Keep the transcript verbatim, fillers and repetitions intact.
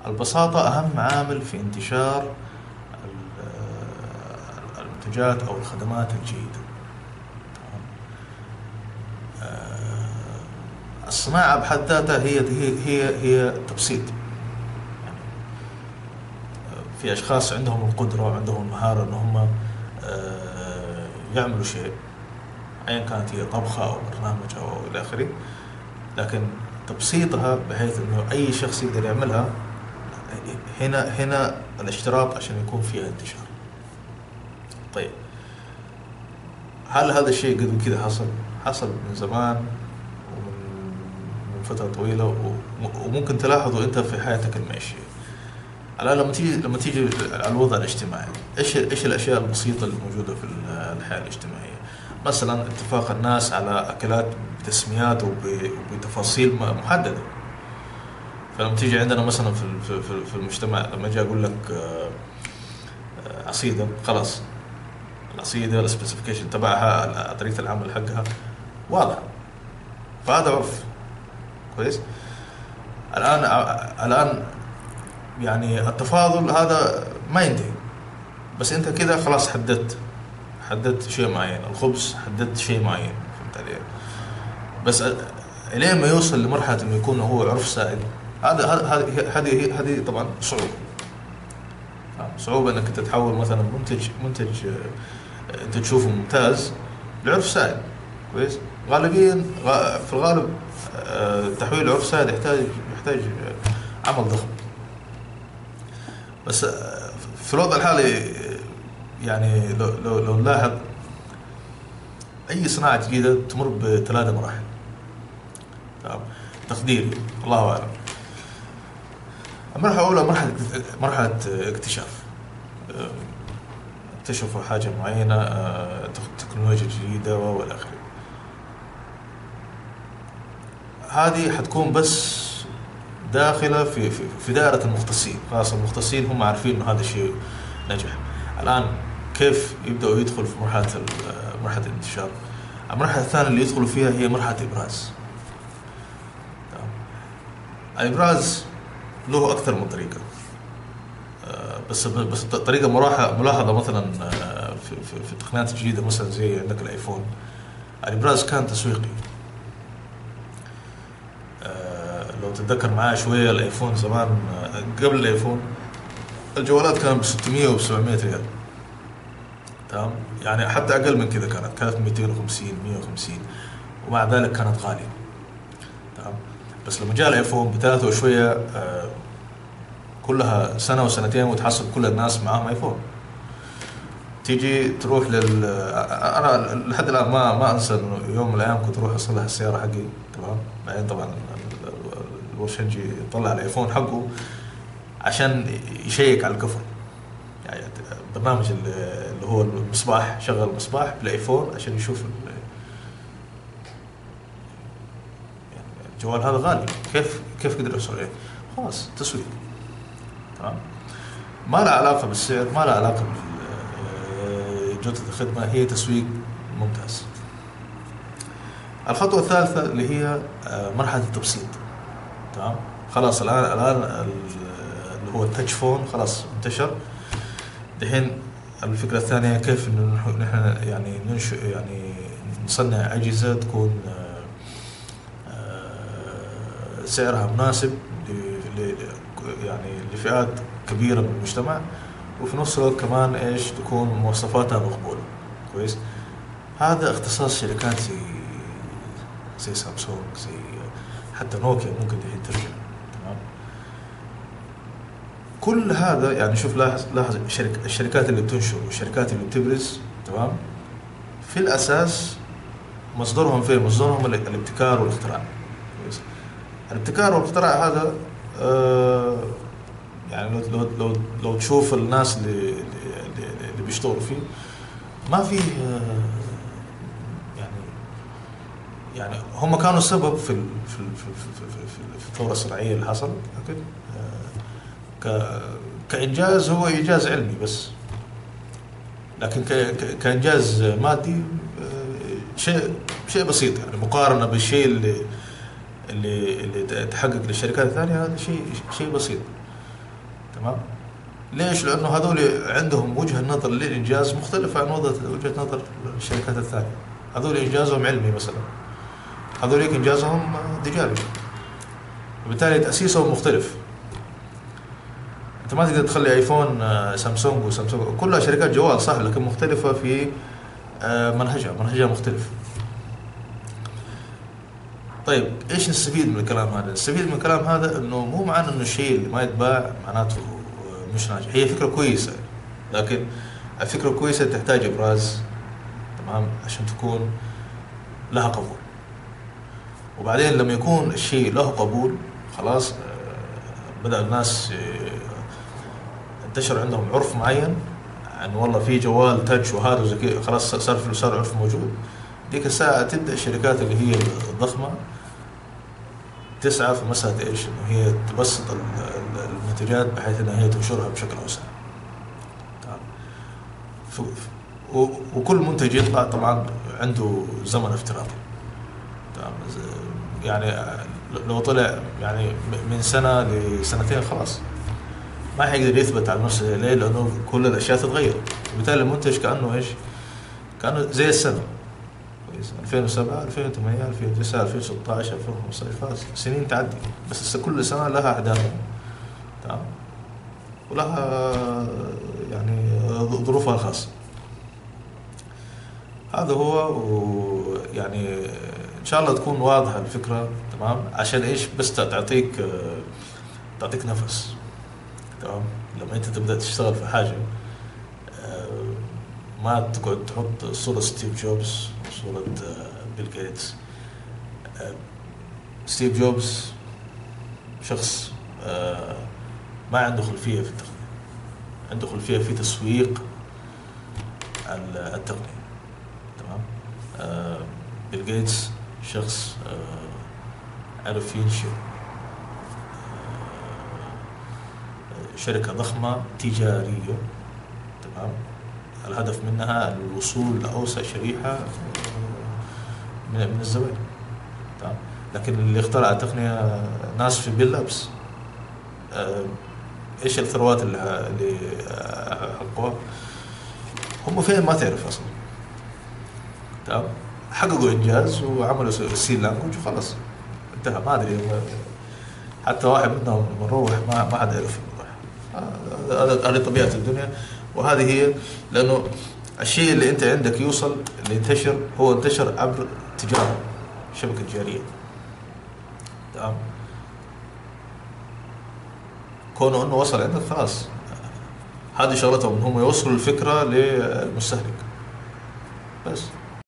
البساطة أهم عامل في انتشار المنتجات أو الخدمات الجيدة. الصناعة بحد ذاتها هي هي هي هي تبسيط. يعني في أشخاص عندهم القدرة وعندهم المهارة إن هم يعملوا شيء أيا كانت هي طبخة أو برنامج أو إلى آخره، لكن تبسيطها بحيث إنه أي شخص يقدر يعملها. هنا هنا الاشتراط عشان يكون فيها انتشار. طيب هل هذا الشيء قبل كده حصل؟ حصل من زمان ومن من فترة طويلة، وممكن تلاحظوا أنت في حياتك المعيشية. الآن لما تيجي لما تيجي على الوضع الاجتماعي، إيش إيش الأشياء البسيطة اللي موجودة في الحياة الاجتماعية؟ مثلا اتفاق الناس على أكلات بتسميات وبتفاصيل محددة. فلما تيجي عندنا مثلا في في المجتمع، لما أجي أقول لك عصيدة، خلاص العصيدة السبيسيفيكيشن تبعها، طريقة العمل حقها واضح، فهذا عرف كويس. الآن الآن يعني التفاضل هذا ما ينتهي، بس أنت كده خلاص حددت حددت شيء معين. الخبز حددت شيء معين، فهمت علي؟ بس إلين ما يوصل لمرحلة إنه يكون هو عرف سائد، هذا هذه هذه هذه طبعا صعوبة. صعوبة إنك تتحول مثلا منتج منتج أنت تشوفه ممتاز لعرف سائد كويس. غالبيا في الغالب تحويل عرف سائد يحتاج يحتاج عمل ضخم. بس في الوضع الحالي يعني لو لو لو نلاحظ أي صناعة جديدة تمر بثلاثة مراحل. تمام، تقديري الله أعلم. المرحلة الأولى مرحلة مرحلة اكتشاف، اكتشفوا حاجة معينة، تكنولوجيا جديدة والى آخره. هذه حتكون بس داخلة في في في دائرة المختصين. خلاص المختصين هم عارفين إنه هذا الشيء نجح. الآن كيف يبدأوا يدخل في مرحلة مرحلة الانتشار؟ المرحلة الثانية اللي يدخلوا فيها هي مرحلة إبراز. الإبراز له أكثر من طريقة، بس بس طريقة ملاحظة مثلا في في في التقنيات الجديدة، مثلا زي عندك الآيفون. الإبراز كان تسويقي. لو تتذكر معايا شوية، الآيفون زمان قبل الآيفون الجوالات كانت بستمية وبسبعمية ريال. تمام، يعني حتى أقل من كذا كانت كانت مئتين وخمسين مئة وخمسين، ومع ذلك كانت غالية. تمام، بس لما جاء الآيفون بثلاثة وشوية، آه كلها سنة وسنتين وتحصل كل الناس معاهم آيفون. تيجي تروح لل أنا لحد الآن ما ما أنسى إنه يوم من الأيام كنت أروح أصلح السيارة حقي. تمام، بعدين طبعا الورشنجي طلع الآيفون حقه عشان يشيك على الكفر، يعني برنامج اللي هو المصباح، شغل المصباح بالآيفون عشان يشوف الجوال هذا غالي، كيف كيف قدر يوصل عليه؟ خلاص تسويق. تمام، ما له علاقة بالسعر، ما له علاقة بجودة الخدمة، هي تسويق ممتاز. الخطوة الثالثة اللي هي مرحلة التبسيط. تمام، خلاص الآن الآن اللي هو التاتش فون خلاص انتشر. دحين الفكرة الثانية كيف إنه نحن يعني ننشئ يعني نصنع أجهزة تكون سعرها مناسب يعني لفئات كبيرة من المجتمع، وفي نفس الوقت كمان إيش تكون مواصفاتها مقبولة كويس. هذا اختصاص شركات زي زي سامسونج، زي حتى نوكيا ممكن دحين ترجع. تمام، كل هذا يعني شوف لاحظ لاحظ الشركة الشركات اللي بتنشر والشركات اللي بتبرز. تمام، في الأساس مصدرهم فين؟ مصدرهم الابتكار والاختراع. كويس، الابتكار والاختراع هذا آه يعني لو لو لو لو تشوف الناس اللي اللي, اللي بيشتغلوا فيه ما في آه يعني يعني هم كانوا السبب في في في في, في, في الثورة الصناعية اللي حصلت. لكن آه كإنجاز هو إنجاز علمي بس، لكن كإنجاز مادي آه شيء شيء بسيط، يعني مقارنة بالشيء اللي اللي اللي تحقق للشركات الثانية. هذا شيء شيء بسيط. تمام. ليش؟ لانه هذول عندهم وجهه نظر للانجاز مختلفه عن وجهه نظر الشركات الثانيه. هذول انجازهم علمي مثلا، هذوليك انجازهم تجاري، وبالتالي تاسيسهم مختلف. انت ما تقدر تخلي ايفون سامسونج وسامسونج كلها شركات جوال صح، لكن مختلفه في منهجها منهجها مختلف. طيب ايش نستفيد من الكلام هذا؟ نستفيد من الكلام هذا انه مو معنى انه الشيء اللي ما يتباع معناته مش ناجح. هي فكره كويسه، لكن الفكره الكويسه تحتاج ابراز، تمام، عشان تكون لها قبول. وبعدين لما يكون الشيء له قبول خلاص، بدأ الناس انتشر عندهم عرف معين عن والله في جوال تاتش وهذا وزي كذا، خلاص صار صار عرف موجود. ديك الساعة تبدأ الشركات اللي هي الضخمة تسعى في مسألة ايش؟ انه هي تبسط المنتجات بحيث انها هي تنشرها بشكل اوسع. وكل منتج يطلع طبعا عنده زمن افتراضي. يعني لو طلع يعني من سنة لسنتين خلاص ما حيقدر يثبت على نفسه. ليه؟ لأنه كل الأشياء تتغير، وبالتالي المنتج كأنه إيش؟ كأنه زي السنة ألفين وسبعة ألفين وثمانية ألفين وتسعة ألفين وستة عشر ألفين وخمسة عشر سنين تعدي، بس كل سنة لها أحداثها، تمام، ولها يعني ظروفها الخاصة. هذا هو. ويعني ان شاء الله تكون واضحه الفكره، تمام، عشان ايش؟ بس تعطيك تعطيك نفس، تمام. لما انت تبدا تشتغل في حاجه ما تقعد تحط صوره ستيف جوبز وصوره بيل جيتس. ستيف جوبز شخص ما عنده خلفيه في التقنيه، عنده خلفيه في تسويق التقنيه، تمام. بيل جيتس شخص عرف ينشئ شركة ضخمة تجارية، تمام، الهدف منها الوصول لأوسع شريحة من من الزبائن، تمام. لكن اللي اخترع التقنية ناس في بيل لابس. ايش الثروات اللي اللي حققوها؟ هم فين ما تعرف اصلا، تمام. حققوا انجاز وعملوا السي لانجوج وخلاص انتهى. ما ادري حتى واحد منهم مروح ما ما حد يعرف. هذا هذه طبيعه الدنيا، وهذه هي. لانه الشيء اللي انت عندك يوصل اللي ينتشر هو انتشر عبر تجاره، شبكه تجاريه، تمام. كونه انه وصل عندك خلاص، هذه شغلتهم، هم يوصلوا الفكره للمستهلك بس.